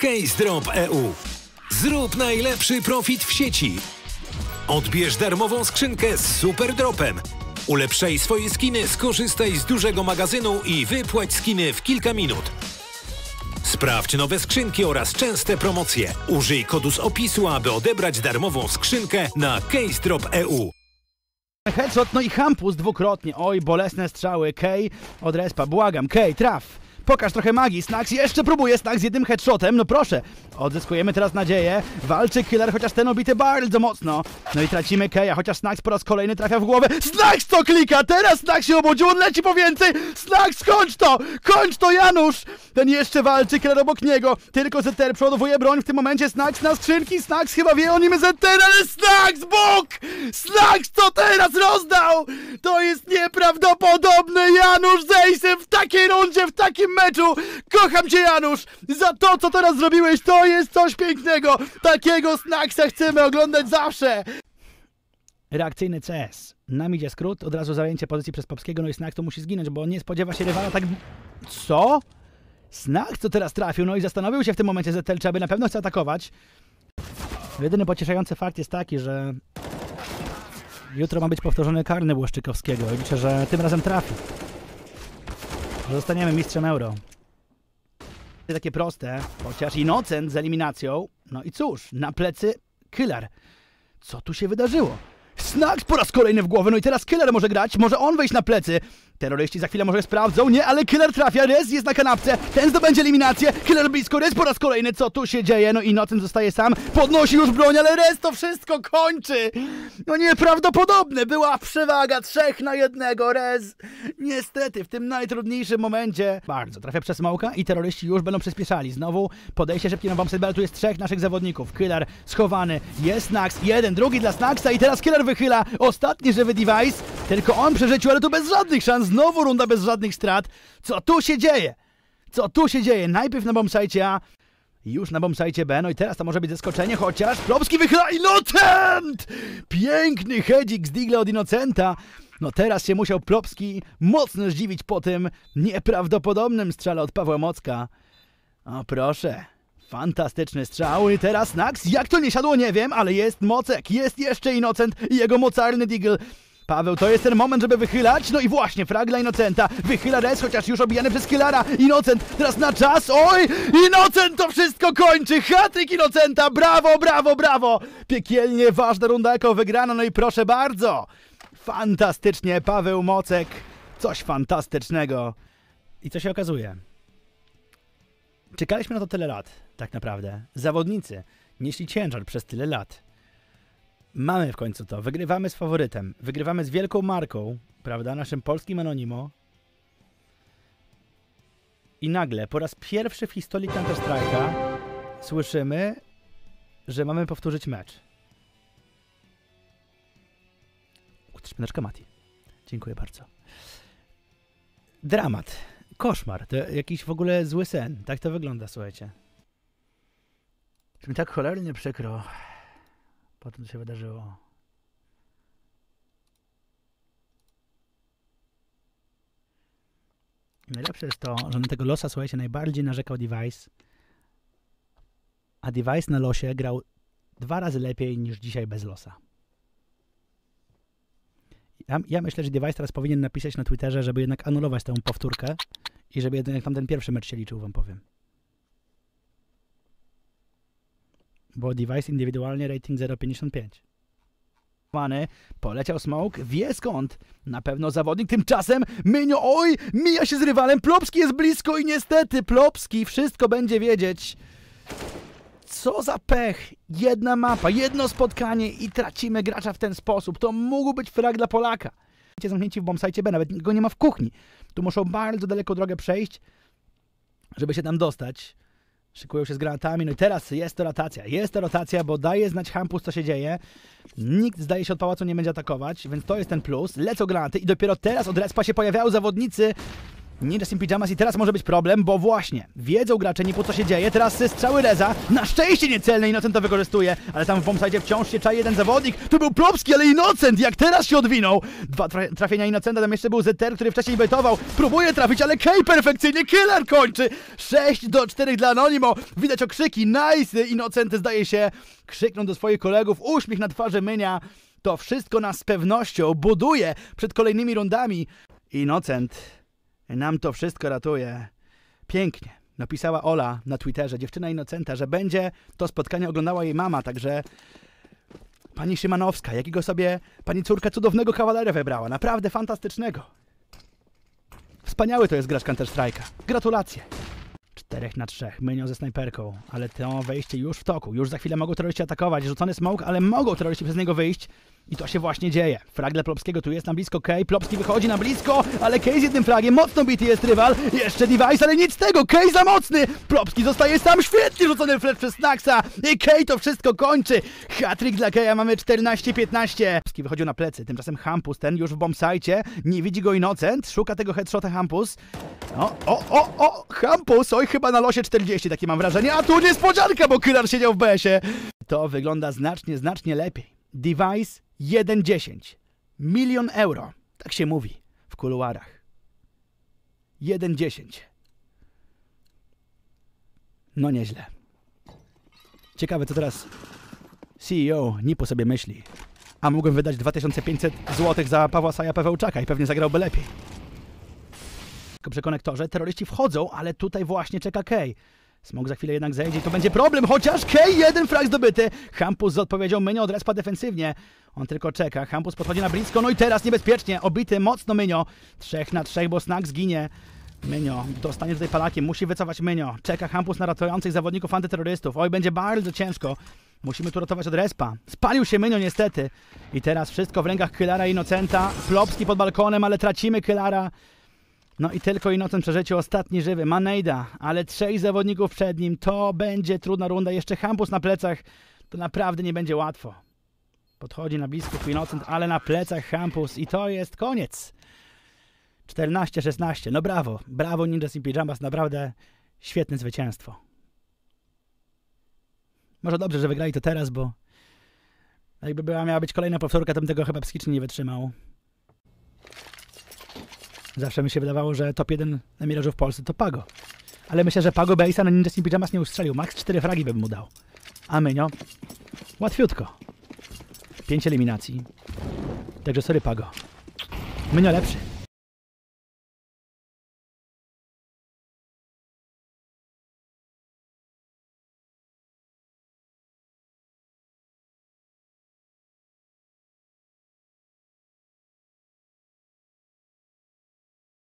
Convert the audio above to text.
CaseDrop.eu. Zrób najlepszy profit w sieci. Odbierz darmową skrzynkę z super dropem. Ulepszaj swoje skiny, skorzystaj z dużego magazynu i wypłać skiny w kilka minut. Sprawdź nowe skrzynki oraz częste promocje. Użyj kodu z opisu, aby odebrać darmową skrzynkę na CaseDrop.eu. Headshot, no i Hampus dwukrotnie. Oj, bolesne strzały. Kej od respa. Błagam, Kej, traf. Pokaż trochę magii. Snax jeszcze próbuje. Snax z jednym headshotem. No proszę. Odzyskujemy teraz nadzieję. Walczy Killer, chociaż ten obity bardzo mocno. No i tracimy Keja, chociaż Snax po raz kolejny trafia w głowę. Snax to klika! Teraz Snax się obudził. On leci po więcej. Snax, kończ to! Kończ to, Janusz! Ten jeszcze walczy. Killer obok niego. Tylko ZTR przodowuje broń w tym momencie. Snax na skrzynki. Snax chyba wie o nim ZTR, ale Snax bok! Snax to teraz rozdał! To jest nieprawdopodobne! Janusz Zejsem w takiej rundzie, w takim meczu! Kocham cię, Janusz! Za to, co teraz zrobiłeś, to jest coś pięknego! Takiego Snaxa chcemy oglądać zawsze! Reakcyjny CS. Nam idzie skrót, od razu zajęcie pozycji przez Popskiego, no i Snax to musi zginąć, bo nie spodziewa się rywala tak... Co? Snax to teraz trafił, no i zastanowił się w tym momencie ZTL, czy aby na pewno chce atakować. Jedyny pocieszający fakt jest taki, że... jutro ma być powtórzony karny Błaszczykowskiego i liczę, że tym razem trafi. Zostaniemy mistrzem Euro. Takie proste, chociaż Innocent z eliminacją. No i cóż, na plecy Killer. Co tu się wydarzyło? Snax po raz kolejny w głowę, no i teraz Killer może grać, może on wejść na plecy. Terroryści za chwilę może sprawdzą, nie, ale Killer trafia, Rez jest na kanapce, ten zdobędzie eliminację, Killer blisko, Rez po raz kolejny, co tu się dzieje? No i Innocent zostaje sam, podnosi już broń, ale Rez to wszystko kończy. No nieprawdopodobne, była przewaga 3 na 1, Rez. Niestety w tym najtrudniejszym momencie bardzo trafia przez smoka i terroryści już będą przyspieszali. Znowu podejście szybkie na bombset, ale tu jest 3 naszych zawodników. Killer schowany, jest Snax, jeden, drugi dla Snaxa i teraz Killer wychyla, ostatni żywy device, tylko on przeżycił, ale tu bez żadnych szans. Znowu runda bez żadnych strat. Co tu się dzieje? Co tu się dzieje? Najpierw na bombsite A, już na bombsite B, no i teraz to może być zaskoczenie, chociaż Plopski wychyla Innocent! Piękny hedzik z Digla od Innocenta. No teraz się musiał Plopski mocno zdziwić po tym nieprawdopodobnym strzale od Pawła Mocka. O proszę, fantastyczny strzał i teraz Snax, jak to nie siadło nie wiem, ale jest Mocek, jest jeszcze Innocent i jego mocarny Digl. Paweł, to jest ten moment, żeby wychylać, no i właśnie, frag dla Innocenta, wychyla Rez, chociaż już obijany przez Killara, Innocent, teraz na czas, oj, Innocent to wszystko kończy, hat-trick Innocenta, brawo, brawo, brawo, piekielnie ważna runda jako wygrana, no i proszę bardzo, fantastycznie, Paweł Mocek, coś fantastycznego. I co się okazuje? Czekaliśmy na to tyle lat, tak naprawdę, zawodnicy nieśli ciężar przez tyle lat. Mamy w końcu to, wygrywamy z faworytem, wygrywamy z wielką marką, prawda, naszym polskim Anonimo. I nagle, po raz pierwszy w historii Counter-Strike'a słyszymy, że mamy powtórzyć mecz. Szpinaczka Mati. Dziękuję bardzo. Dramat, koszmar, to jakiś w ogóle zły sen, tak to wygląda, słuchajcie. Mi tak cholernie przykro. Po tym, co się wydarzyło. Najlepsze jest to, że na tego losa, słuchajcie, najbardziej narzekał Device. A Device na losie grał 2 razy lepiej niż dzisiaj bez losa. Ja myślę, że Device teraz powinien napisać na Twitterze, żeby jednak anulować tę powtórkę i żeby jednak tam ten pierwszy mecz się liczył, wam powiem. Bo Device indywidualnie rating 0,55. Poleciał smoke, wie skąd. Na pewno zawodnik, tymczasem Mynio, oj, mija się z rywalem, Plopski jest blisko i niestety Plopski wszystko będzie wiedzieć. Co za pech. Jedna mapa, jedno spotkanie i tracimy gracza w ten sposób. To mógł być frag dla Polaka. Zamknięci w bombsite B, nawet go nie ma w kuchni. Tu muszą bardzo daleko drogę przejść, żeby się tam dostać. Szykują się z granatami, no i teraz jest to rotacja, bo daje znać Hampus, co się dzieje. Nikt, zdaje się, od pałacu nie będzie atakować, więc to jest ten plus. Lecą granaty i dopiero teraz od respa się pojawiają zawodnicy. Ninja Team Pyjamas i teraz może być problem, bo właśnie wiedzą gracze nie po co się dzieje, teraz strzały Reza, na szczęście niecelne, Innocent to wykorzystuje, ale tam w bombsite wciąż się czai jeden zawodnik, to był Plopski, ale Innocent jak teraz się odwinął, 2 trafienia Innocenta, tam jeszcze był ZR, który wcześniej bejtował, próbuje trafić, ale Kej perfekcyjnie, Killer kończy, 6-4 dla Anonimo, widać okrzyki, nice, Innocent zdaje się krzyknął do swoich kolegów, uśmiech na twarzy Mynia, to wszystko nas z pewnością buduje przed kolejnymi rundami, Innocent nam to wszystko ratuje. Pięknie. Napisała Ola na Twitterze, dziewczyna Innocenta, że będzie to spotkanie oglądała jej mama, także pani Szymanowska, jakiego sobie pani córka cudownego kawalera wybrała. Naprawdę fantastycznego. Wspaniały to jest gracz Counter-Strike'a. Gratulacje. 4-3. Mynio ze snajperką, ale to wejście już w toku. Już za chwilę mogą terroryści atakować. Rzucony smoke, ale mogą terroryści przez niego wyjść. I to się właśnie dzieje. Frag dla Plopskiego, tu jest na blisko Kej. Plopski wychodzi na blisko, ale Kej z jednym fragiem. Mocno bity jest rywal. Jeszcze device, ale nic z tego. Kej za mocny. Plopski zostaje sam. Świetnie rzucony flash przez Snacksa. I Kej to wszystko kończy. Hat-trick dla Keja. Mamy 14-15. Plopski wychodził na plecy. Tymczasem Hampus, ten już w bombsite. Nie widzi go Innocent. Szuka tego headshota Hampus. Hampus. Oj, chyba na losie 40, takie mam wrażenie. A tu niespodzianka, bo Killer siedział w BS-ie. To wygląda znacznie lepiej. Device 1,10. 1 000 000 euro. Tak się mówi w kuluarach. 1,10. No nieźle. Ciekawe, co teraz CEO Nipo sobie myśli. A mógłbym wydać 2500 zł za Pawła Saja Pawełczaka i pewnie zagrałby lepiej. Tylko przy konektorze terroryści wchodzą, ale tutaj właśnie czeka Kej. Smok za chwilę jednak zejdzie i to będzie problem, chociaż Kej, jeden frag zdobyty. Hampus z odpowiedzią Mynio od respa defensywnie. On tylko czeka, Hampus podchodzi na blisko, no i teraz niebezpiecznie, obity mocno Mynio. 3-3, bo Snack zginie. Mynio dostanie tutaj palakiem, musi wycofać Mynio. Czeka Hampus na ratujących zawodników antyterrorystów. Oj, będzie bardzo ciężko. Musimy tu ratować od respa. Spalił się Mynio niestety. I teraz wszystko w rękach Kyllara i Innocenta. Plopski pod balkonem, ale tracimy Kyllara. No i tylko Innocent przeżyciu ostatni żywy. Ma nejda, ale 3 zawodników przed nim. To będzie trudna runda. Jeszcze Hampus na plecach. To naprawdę nie będzie łatwo. Podchodzi na blisko tu Innocent, ale na plecach Hampus. I to jest koniec. 14-16. No brawo. Brawo Ninja Team Pyjamas. Naprawdę świetne zwycięstwo. Może dobrze, że wygrali to teraz, bo jakby miała być kolejna powtórka, to bym tego chyba psychicznie nie wytrzymał. Zawsze mi się wydawało, że top 1 na Mirage'u w Polsce to Pago. Ale myślę, że Pago Base'a na Ninja Team Pyjamas nie ustrzelił. Max 4 fragi bym mu dał. A Mynio? Łatwiutko. 5 eliminacji. Także sorry Pago. Mynio lepszy.